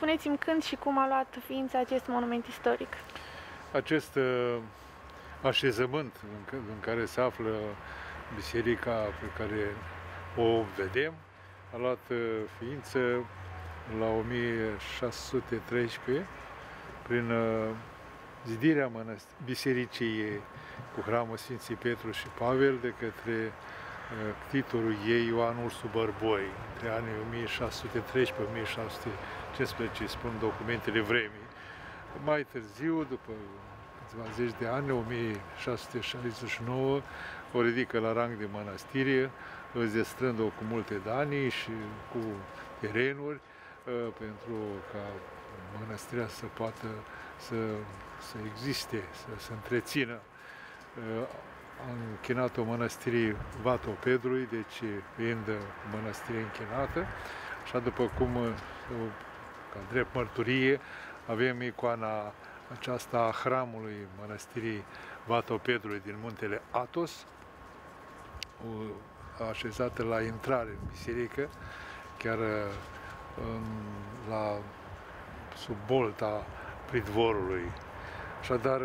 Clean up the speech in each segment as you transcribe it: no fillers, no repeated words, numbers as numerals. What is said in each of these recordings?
spuneți-mi când și cum a luat ființă acest monument istoric. Acest așezământ în care se află biserica pe care o vedem a luat ființă la 1613 prin zidirea bisericii cu hramul Sfinții Petru și Pavel de către ctitorul ei Ioan Ursu Bărboi între anii 1613-1615, spun documentele vremii. Mai târziu, după câțiva zeci de ani, 1669, o ridică la rang de mănăstire, destrând-o cu multe danii și cu terenuri, pentru ca mănăstirea să poată să existe, să se întrețină. Am închinat-o mănăstirii Vatopedrului, deci fiind mănăstire închinată, așa după cum, ca drept mărturie, avem icoana aceasta a hramului mănăstirii Vatopedrului din muntele Athos, așezată la intrare în biserică, chiar sub bolta pridvorului. Așadar,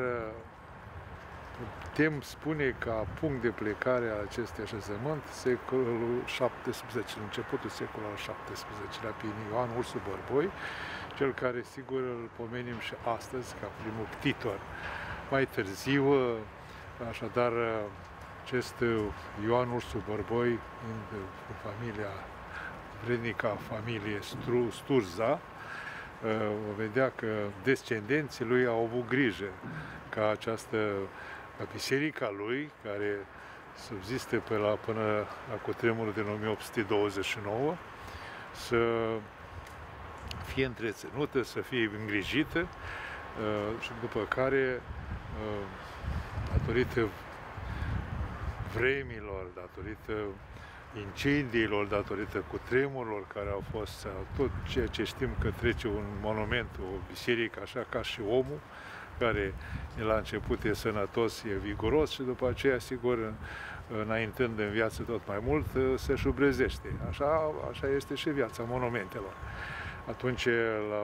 putem spune ca punct de plecare a acestui așezământ secolul XVII, începutul secolului XVII-lea, prin Ioan Ursu Bărboi, cel care, sigur, îl pomenim și astăzi ca primul ctitor. Mai târziu, așadar, acest Ioan Ursu Bărboi, cu familia vrednică, familie Sturza, o vedea că descendenții lui au avut grijă ca ca biserica lui, care subziste până la cutremurul din 1829, să fie întreținută, să fie îngrijită și după care, datorită vremilor, datorită incendiilor, datorită cutremurilor care au fost, tot ceea ce știm că trece un monument, o biserică, așa ca și omul, care la început e sănătos, e viguros și după aceea, sigur, înaintând în viață tot mai mult, se șubrezește. Așa este și viața monumentelor. Atunci, la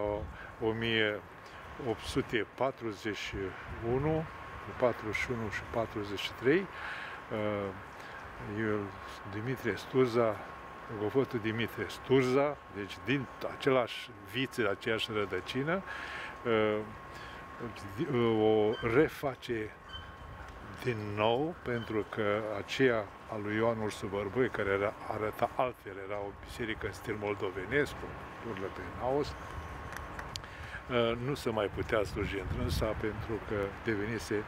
1841, 41 și 43, Dimitrie Sturza, Gofotul Dimitrie Sturza, deci din același viță, aceeași rădăcină, o reface din nou, pentru că aceea a lui Ioan Ursu Bărboi, care arăta altfel, era o biserică în stil moldovenesc, cu turle pe naos, nu se mai putea sluji întrânsa pentru că devenise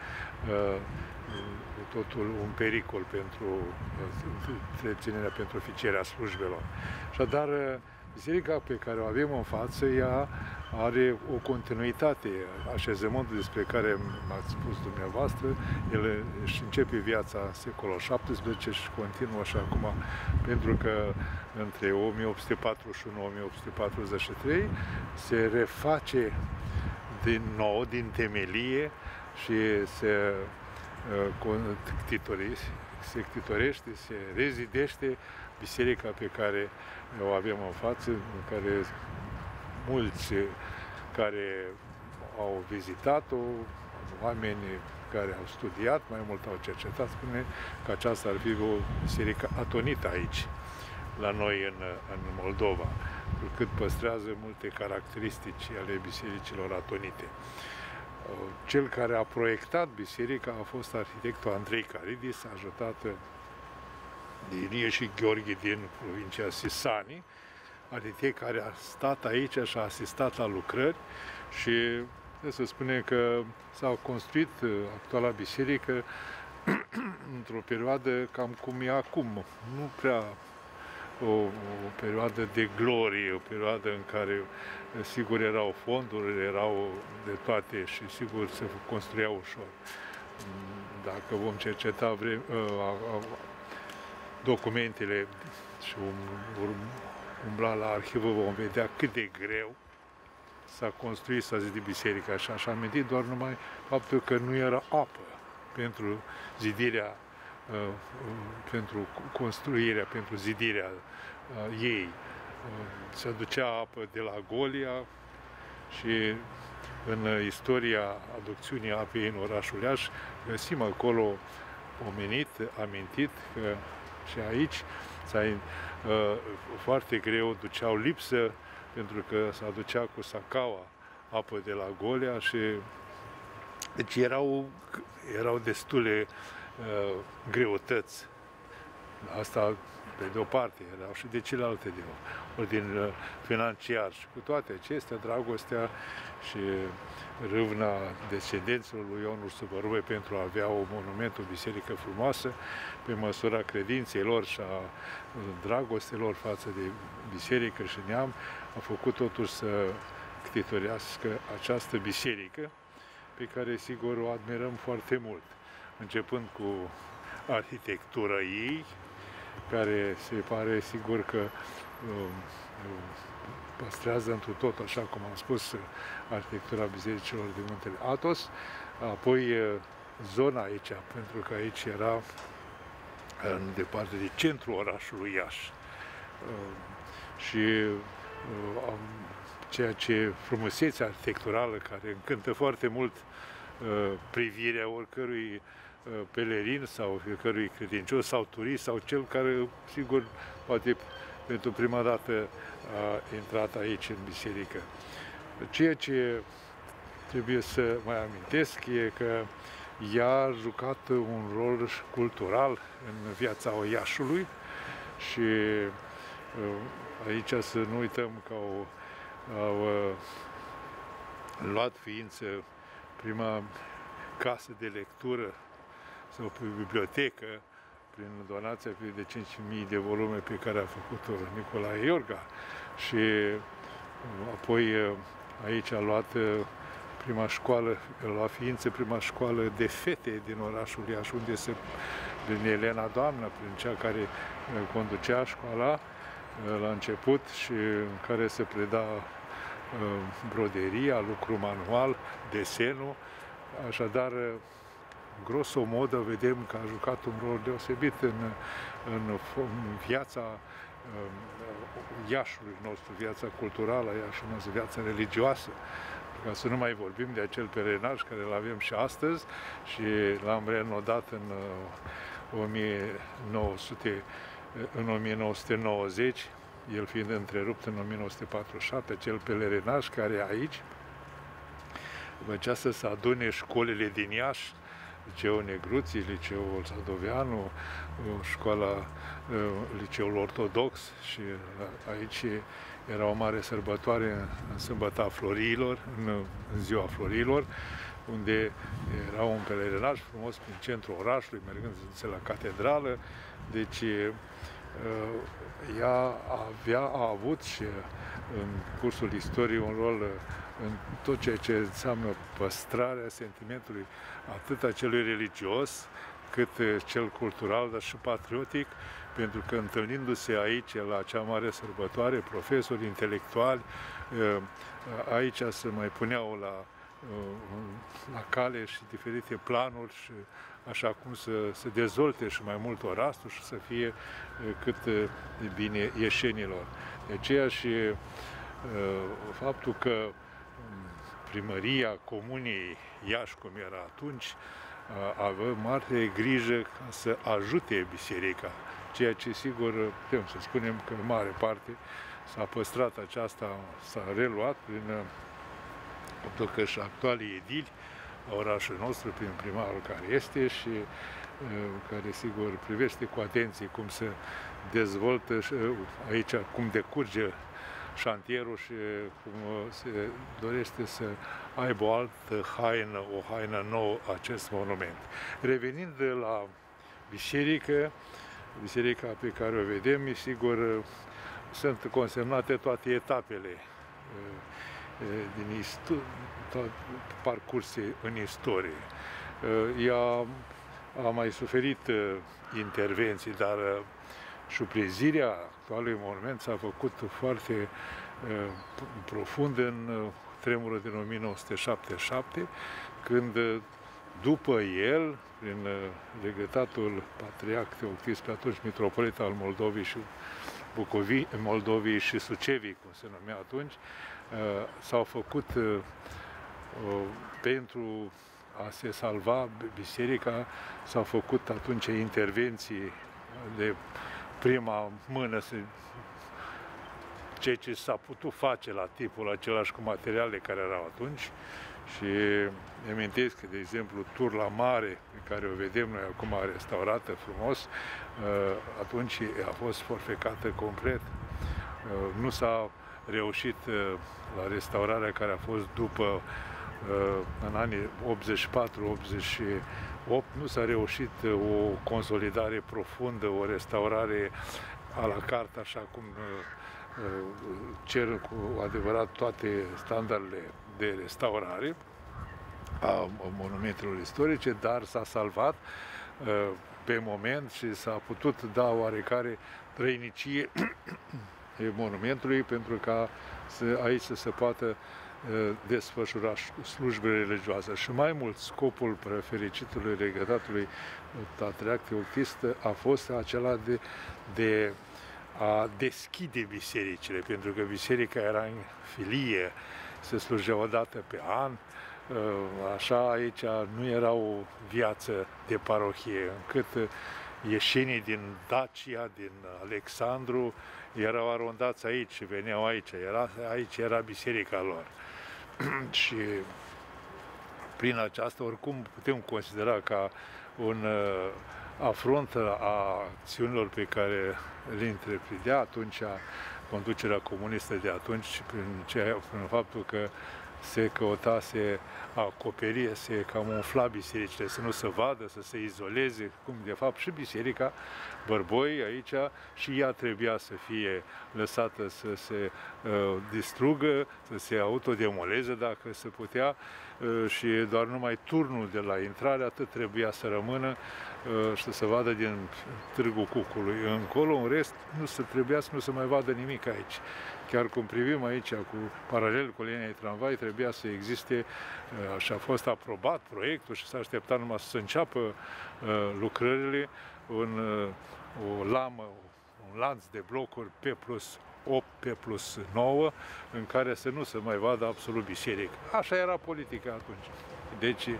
totul un pericol pentru întreținerea, pentru oficierea slujbelor. Așadar, biserica pe care o avem în față, ea are o continuitate. Așezământul despre care m-ați spus dumneavoastră, el își începe viața în secolul XVII și continuă așa acum, pentru că între 1841-1843 se reface din nou, din temelie și se ctitorește, se rezidește biserica pe care o avem în față, în care mulți care au vizitat-o, oameni care au studiat, mai mult au cercetat, spune că aceasta ar fi o biserică atonită aici, la noi în Moldova, cât păstrează multe caracteristici ale bisericilor atonite. Cel care a proiectat biserica a fost arhitectul Andrei Caridis, ajutat de Ilie și Gheorghe din provincia Sisani, arhitect care a stat aici și a asistat la lucrări și se spune că s-a construit actuala biserică într-o perioadă cam cum e acum, nu prea o perioadă de glorie, o perioadă în care sigur erau fonduri, erau de toate și sigur se construia ușor. Dacă vom cerceta documentele și umbla la arhivă, vom vedea cât de greu s-a construit, s-a zidit biserica așa. Și am amintit doar numai faptul că nu era apă pentru zidirea, pentru construirea, pentru zidirea ei. Se ducea apă de la Golia Și în istoria aducțiunii apei în orașul Iași găsim acolo amintit că și aici foarte greu duceau lipsă, pentru că se aducea cu sacaua apă de la Golea și deci erau destule greutăți. Asta pe de o parte, erau și de celelalte de ordin financiar. Și cu toate acestea, dragostea și râvna descendenților lui Ion Ursu Bărube pentru a avea un monument, o biserică frumoasă, pe măsura credinței lor și a dragostelor față de biserică și neam, a făcut totuși să ctitorească această biserică, pe care, sigur, o admirăm foarte mult, începând cu arhitectura ei, care se pare, sigur, că păstrează întru tot, așa cum am spus, arhitectura bisericilor din Muntele Athos, apoi zona aici, pentru că aici era în departe de centrul orașului Iași. Și ceea ce frumusețea arhitecturală care încântă foarte mult privirea oricărui pelerin sau fiecărui credincios sau turist sau cel care, sigur, poate pentru prima dată a intrat aici în biserică. Ceea ce trebuie să mai amintesc e că ea a jucat un rol cultural în viața Iașului și aici să nu uităm că au luat ființă prima casă de lectură sau bibliotecă prin donația de 5.000 de volume pe care a făcut-o Nicolae Iorga și apoi aici a luat prima școală, la ființă prima școală de fete din orașul Iași, unde prin Elena Doamnă, prin cea care conducea școala la început și în care se preda broderia, lucru manual, desenul. Așadar, grosomodă, vedem că a jucat un rol deosebit în viața Iașului nostru, viața culturală a Iașului nostru, viața religioasă. Ca să nu mai vorbim de acel pelerinaj care îl avem și astăzi și l-am renodat în 1990, el fiind întrerupt în 1947, acel pelerinaj care aici făcea să se adune școlile din Iași, Liceul Negruții, Liceul Sadoveanu, școala, Liceul Ortodox și aici era o mare sărbătoare în sâmbăta florilor, în ziua florilor, unde era un pelerinaj frumos prin centrul orașului, mergând la catedrală. Deci ea a avut și în cursul istoriei un rol în tot ceea ce înseamnă păstrarea sentimentului atât a celui religios, cât cel cultural, dar și patriotic, pentru că întâlnindu-se aici, la acea mare sărbătoare, profesori, intelectuali, aici se mai puneau la cale și diferite planuri și așa cum să se dezvolte și mai mult orașul și să fie cât de bine ieșenilor. De aceea și faptul că primăria Comunei Iași, cum era atunci, avea mare grijă ca să ajute biserica, ceea ce sigur putem să spunem că în mare parte s-a păstrat aceasta, s-a reluat prin faptul că și actualii edili a orașului nostru, prin primarul care este și care sigur privește cu atenție cum se dezvoltă și aici, cum decurge șantierul și cum se dorește să aibă o altă haină, o haină nouă acest monument. Revenind la biserică, biserica pe care o vedem, sigur, sunt consemnate toate etapele din parcurse în istorie. Ea a mai suferit intervenții, dar șuprezirea actualului monument s-a făcut foarte profund în tremurul din 1977, când după el, prin regretatul patriarh Teoctis, pe atunci mitropolit al Moldovei și Moldovei și Sucevii, cum se numea atunci, s-au făcut pentru a se salva biserica, s-au făcut atunci intervenții de prima mână, ceea ce s-a putut face la tipul același cu materialele care erau atunci. Și îmi amintesc că, de exemplu, Turla Mare, pe care o vedem noi acum restaurată frumos, atunci a fost forfecată complet. Nu s-a reușit la restaurarea care a fost după, în anii 84-88, nu s-a reușit o consolidare profundă, o restaurare a la carte, așa cum cer cu adevărat toate standardele de restaurare a monumentelor istorice, dar s-a salvat pe moment și s-a putut da oarecare trăinicie monumentului pentru ca aici să se poată desfășura slujbele religioase. Și mai mult, scopul prefericitului regretatului patriarh Teoctist a fost acela de a deschide bisericile, pentru că biserica era în filie, se slujea o dată pe an, așa aici nu era o viață de parohie, încât ieșenii din Dacia, din Alexandru, erau arondați aici și veneau aici, aici era biserica lor. Și prin aceasta, oricum, putem considera ca un afront a acțiunilor pe care le întreprindea atunci conducerea comunistă de atunci, prin faptul că se căuta, se acoperie, se camufla bisericile, să nu se vadă, să se izoleze, cum de fapt și biserica Bărboi aici și ea trebuia să fie lăsată să se distrugă, să se autodemoleze dacă se putea, și doar numai turnul de la intrare atât trebuia să rămână și să se vadă din Târgu Cucului. Încolo, în rest, trebuia să nu se mai vadă nimic aici. Chiar cum privim aici, paralel cu linia de tramvai, trebuia să existe, și a fost aprobat proiectul și s-a așteptat numai să înceapă lucrările, o lamă, un lanț de blocuri P+8, P+9, în care să nu se mai vadă absolut biserică. Așa era politica atunci. Deci,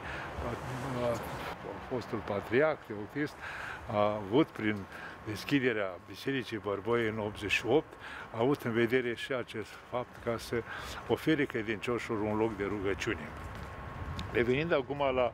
fostul patriarh Teoctist a avut, prin deschiderea Bisericii Bărboi în 88, a avut în vedere și acest fapt ca să ofere credincioșilor un loc de rugăciune. Revenind acum la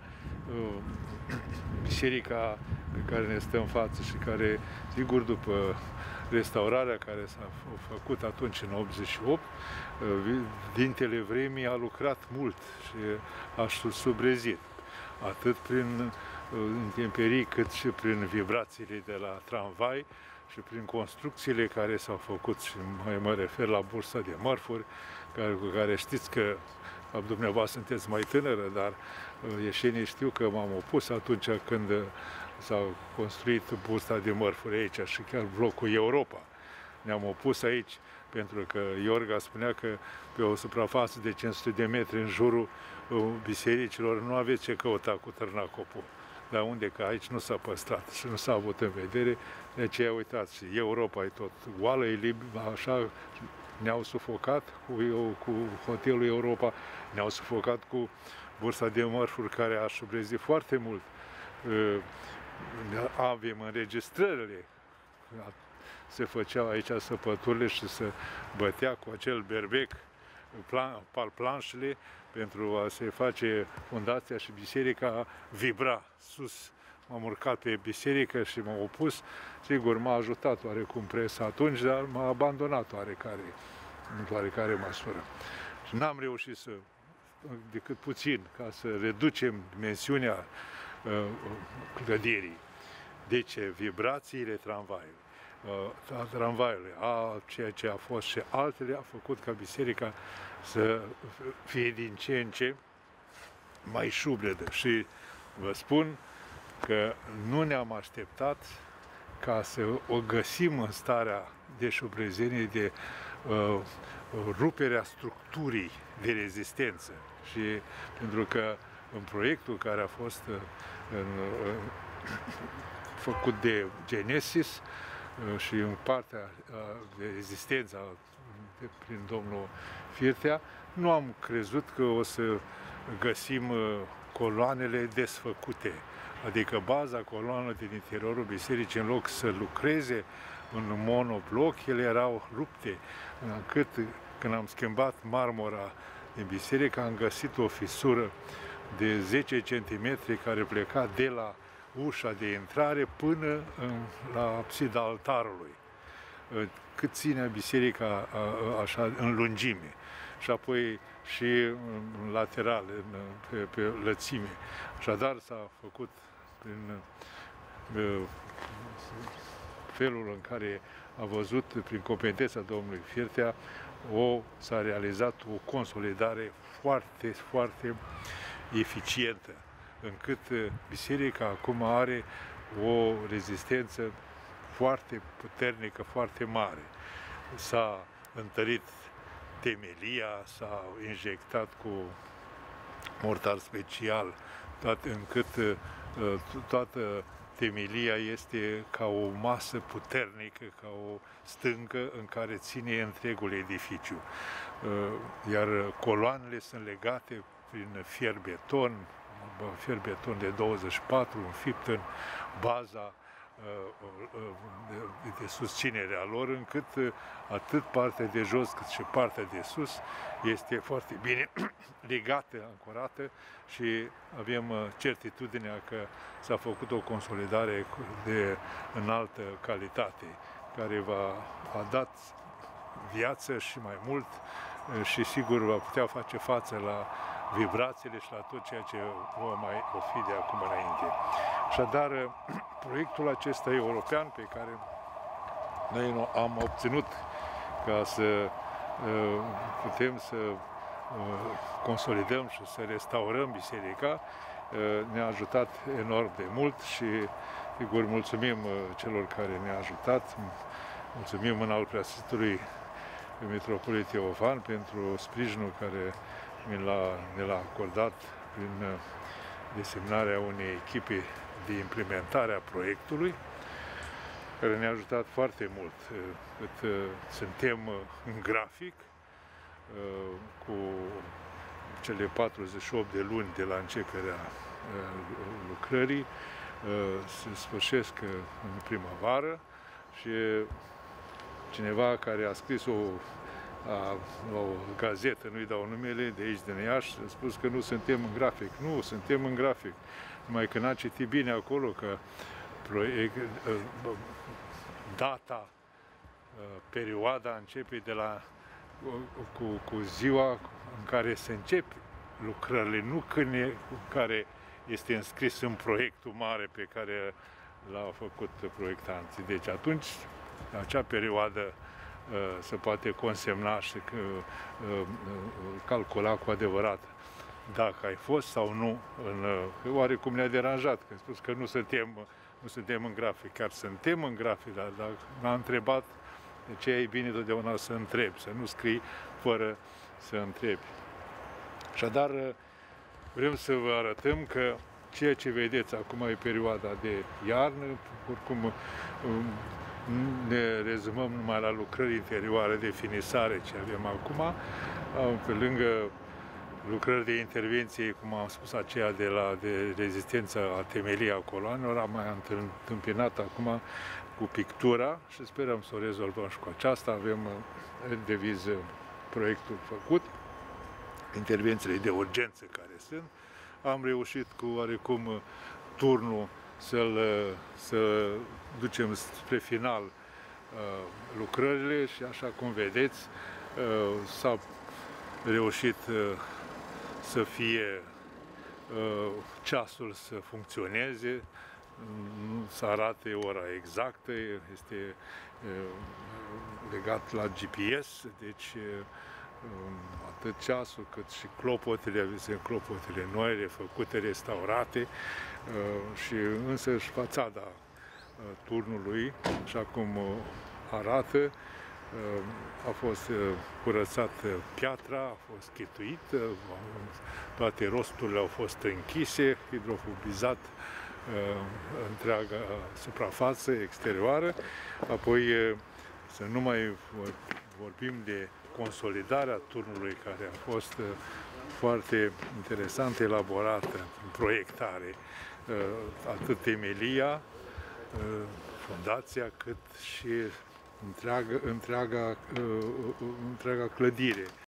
biserica pe care ne stă în față și care, sigur, după restaurarea care s-a făcut atunci în 88, dintele vremii a lucrat mult și a subrezit, atât prin intemperii, cât și prin vibrațiile de la tramvai și prin construcțiile care s-au făcut. Și mă refer la bursa de mărfuri, cu care știți că dumneavoastră sunteți mai tânără, dar ieșenii știu că m-am opus atunci când s-a construit bursa de mărfuri aici și chiar blocul Europa. Ne-am opus aici pentru că Iorga spunea că pe o suprafață de 500 de metri în jurul bisericilor nu aveți ce căuta cu târnacopul. Dar unde? Că aici nu s-a păstrat și nu s-a avut în vedere, de aceea uitați, și Europa e tot goală, e liber, așa, ne-au sufocat cu hotelul Europa, ne-au sufocat cu bursa de mărfuri care a șubrezit foarte mult. Avem înregistrările, se făceau aici săpăturile și se bătea cu acel berbec planșele pentru a se face fundația și biserica vibra sus. M-am urcat pe biserică și m-am opus. Sigur, m-a ajutat oarecum presa atunci, dar m-a abandonat în oarecare măsură. Și n-am reușit decât puțin, ca să reducem dimensiunea clădirii. Deci, vibrațiile tramvaiului, ceea ce a fost și altele, a făcut ca biserica să fie din ce în ce mai șubredă. Și vă spun că nu ne-am așteptat ca să o găsim în starea de șubrezenie, de ruperea structurii de rezistență. Și pentru că în proiectul care a fost făcut de Genesis și în partea de rezistență prin domnul Firtea. Nu am crezut că o să găsim coloanele desfăcute, adică baza coloană din interiorul bisericii, în loc să lucreze în monobloc, ele erau rupte, încât când am schimbat marmura din biserică, am găsit o fisură de 10 cm care pleca de la ușa de intrare până la absida altarului, cât ține biserica așa în lungime și apoi și în lateral, pe lățime. Așadar s-a făcut prin felul în care a văzut, prin competența domnului Firtea, s-a realizat o consolidare foarte, foarte eficientă, încât biserica acum are o rezistență foarte puternică, foarte mare. S-a întărit temelia, s-a injectat cu mortar special, încât toată temelia este ca o masă puternică, ca o stâncă în care ține întregul edificiu. Iar coloanele sunt legate prin fier beton de 24, înfipt în baza de susținere a lor, încât atât partea de jos cât și partea de sus este foarte bine legată, ancorată și avem certitudinea că s-a făcut o consolidare de înaltă calitate, care a dat viață și mai mult și sigur va putea face față la vibrațiile și la tot ceea ce va mai fi de acum înainte. Așadar, proiectul acesta european pe care noi am obținut ca să putem să consolidăm și să restaurăm biserica, ne-a ajutat enorm de mult și sigur mulțumim celor care ne-au ajutat, mulțumim în al Preasfântului Mitropolit Teofan pentru sprijinul care ne l-a acordat prin desemnarea unei echipe de implementare a proiectului, care ne-a ajutat foarte mult, cât suntem în grafic, cu cele 48 de luni de la începerea lucrării, se sfârșesc în primăvară și cineva care a scris la o gazetă, nu-i dau numele, de aici din Iași, a spus că nu suntem în grafic. Nu, suntem în grafic. Numai că n-a citit bine acolo că data, perioada începe de la cu ziua în care se încep lucrările, nu care este înscris în proiectul mare pe care l-au făcut proiectanții. Deci atunci, la acea perioadă, se poate consemna și calcula cu adevărat dacă ai fost sau nu. Oarecum ne-a deranjat, că a spus că nu suntem în grafic. Chiar suntem în grafic, dar m-a întrebat de ce e bine totdeauna să întrebi, să nu scrii fără să întrebi. Așadar, vrem să vă arătăm că ceea ce vedeți acum e perioada de iarnă, oricum ne rezumăm numai la lucrări interioare de finisare ce avem acum, pe lângă lucrări de intervenție, cum am spus, aceea de rezistență a temeliei a coloanelor, am mai întâmpinat acum cu pictura și sperăm să o rezolvăm și cu aceasta. Avem de viză proiectul făcut, intervențiile de urgență care sunt. Am reușit cu oarecum turnul să ducem spre final lucrările și așa cum vedeți s-a reușit să fie ceasul să funcționeze, să arate ora exactă, este legat la GPS, deci atât ceasul cât și clopotele, sunt clopotele noi, refăcute, restaurate și însăși fațada turnului, așa cum arată, a fost curățată piatra, a fost chituită, toate rosturile au fost închise, hidrofobizat întreaga suprafață exterioară, apoi să nu mai vorbim de consolidarea turnului, care a fost foarte interesant elaborată în proiectare, atât temelia, fundația, cât și întreaga clădire.